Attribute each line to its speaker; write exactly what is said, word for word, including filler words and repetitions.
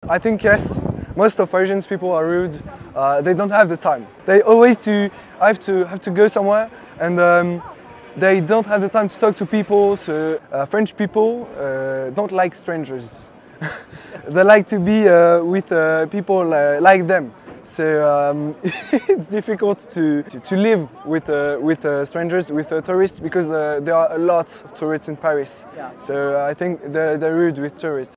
Speaker 1: I think yes, most of Parisians people are rude. Uh, they don't have the time. They always to have to have to go somewhere, and um, they don't have the time to talk to people. So uh, French people uh, don't like strangers. They like to be uh, with uh, people uh, like them. So um, it's difficult to, to, to live with, uh, with uh, strangers, with uh, tourists, because uh, there are a lot of tourists in Paris. Yeah. So I think they're, they're rude with tourists.